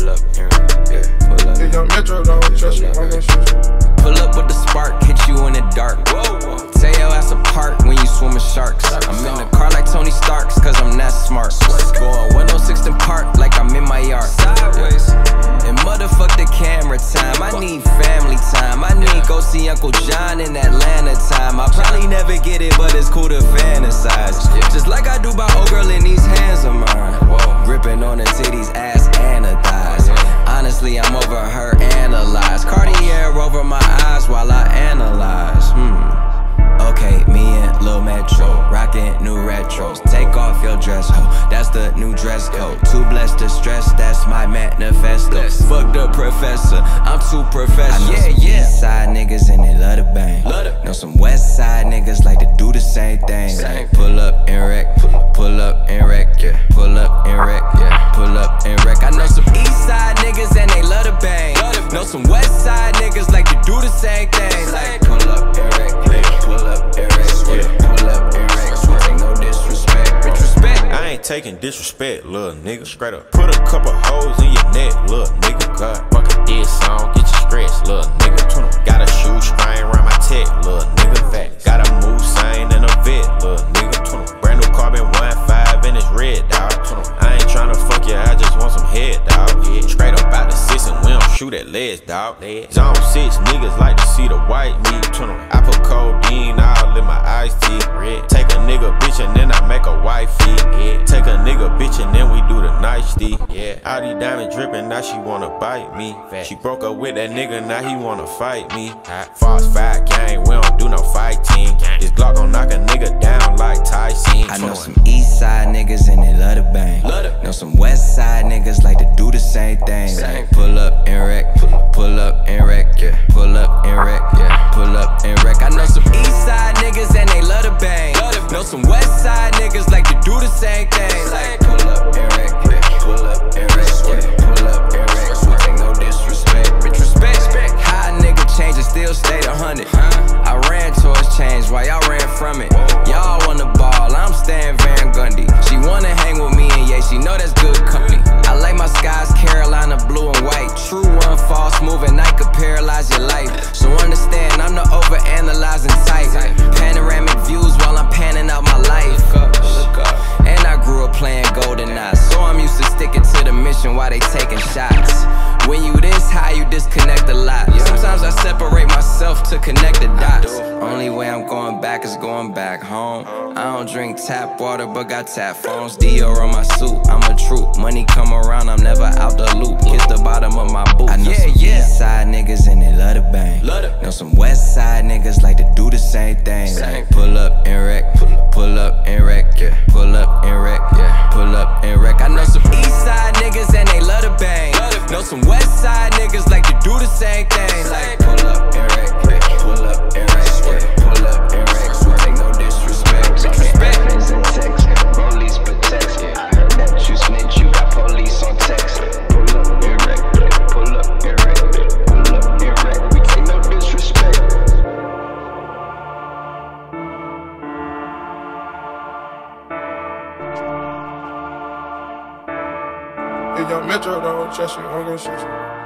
Pull up and wreck, yeah. Pull up. If Young Metro don't trust you, I'm gon' shoot you. Pull up with the spark, hit you in the dark. Tear your ass apart when you swim with sharks. I'm in the car like Tony Starks, cause I'm that smart. Going 106 and park like I'm in my yard. Sideways. And motherfuck the camera time. I need family time. I need go see Uncle John in Atlanta time. I probably never get it, but it's cool to fantasize. Just like I do by old girl in these hands of mine. Gripping on the titties, ass and the thighs. Honestly, I'm over her analyze. Cartier over my eyes while I analyze. Okay, me and Lil Metro, rockin' new retros. Take off your dress, ho, that's the new dress code. Too blessed to stress, that's my manifesto. Fuck the professor, I'm too professional. I know some east side niggas and they love to bang. Know some west side niggas like to do the same thing. Like pull up and wreck, pull up and wreck, yeah. Pull up and wreck, yeah. Pull up and wreck. I know some east side niggas and they love to bang. Know some west side niggas like to do the same thing. Like pull up and wreck, yeah. Pull up and wreck, yeah. Pull up and wreck. Take no disrespect, respect. I ain't taking disrespect, little nigga. Straight up. Put a couple hoes in your neck, little nigga. God, fuck a diss song, get you stressed, little nigga. Got a shoe string around my tech, little nigga. Fact. Got a move sign and a vet, little nigga. Brand new carbon 1.5 and it's red, dog. I ain't tryna fuck you, I just want some head, dog. Straight up out the 6 and we don't shoot at legs, dog. Zone 6 niggas like to see the white meat. I put codeine all in my iced tea. Take a nigga bitch and then I make a wifey. Take a nigga bitch and then we do the nicety. All these diamonds dripping, now she wanna bite me. She broke up with that nigga, now he wanna fight me. False 5 gang, we don't do no fighting. This Glock gon' knock a nigga down like Tyson. I know some east side niggas and they love to bang. Know some west side niggas like to do the same thing. Like pull up and wreck, pull up and wreck, yeah. Pull up and wreck, yeah. Pull up and wreck. I know some east side niggas and they love to bang. Know some west side niggas like to do the same thing. Like pull up and wreck, yeah. Pull up and wreck, yeah. Pull up and wreck. Take no disrespect, respect. How a nigga change and still stayed 100. I ran towards change while y'all ran from it. Y'all want the ball, I'm staying Van Gundy. She wanna hang with me and yeah, she know that's good company. I like my skies Carolina blue and white. True one false move and I could paralyze your life. So understand I'm the over-analyzing type. Panoramic views while I'm panning out my life. Look up. And I grew up playing GoldenEye, so I'm used to sticking to the mission while they taking shots. When you this high, you disconnect a lot. Sometimes I separate myself to connect the dots. Only way I'm going back is going back home. I don't drink tap water, but got tap phones. Dior on my suit, I'm a troop. Money come around, I'm never out the loop. Kiss the bottom of my boot. I know some east side niggas and they love to bang. Know some west side niggas like to do the same thing. Like pull up and wreck, pull up and wreck, yeah. Pull up and wreck, yeah. Pull up and wreck. I know some east side niggas and they love to bang. Know some west side niggas like to do the same thing. Like pull up and wreck, yeah. Pull up and wreck, yeah. Pull up and wreck. Take no disrespect, respect. Friends in text, police protect. I heard that you snitch, you got police on text. Pull up and wreck, pull up and wreck, pull up and wreck. We take no disrespect. If Young Metro don't trust you, I'm gon' shoot you.